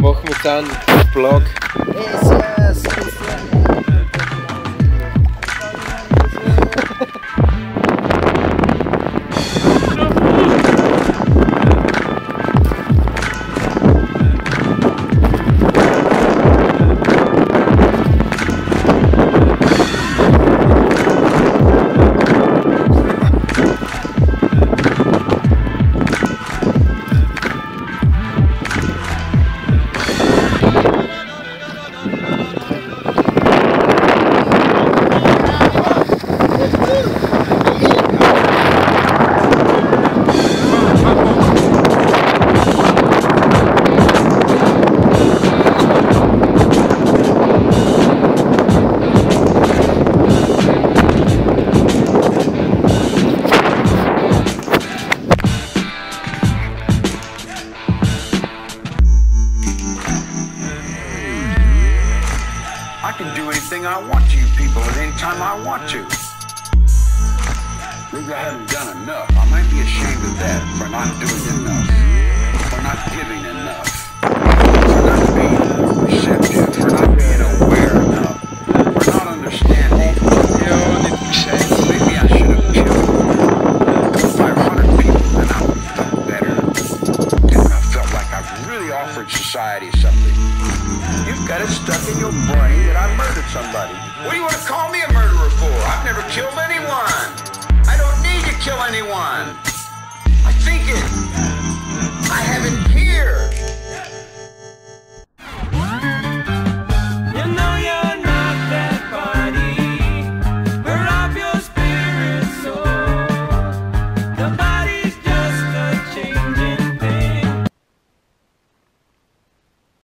Machen wir dann Vlog. Yes, yes. I can do anything I want to you people at any time I want to. Maybe I haven't done enough. I might be ashamed of that for not doing enough, for not giving enough.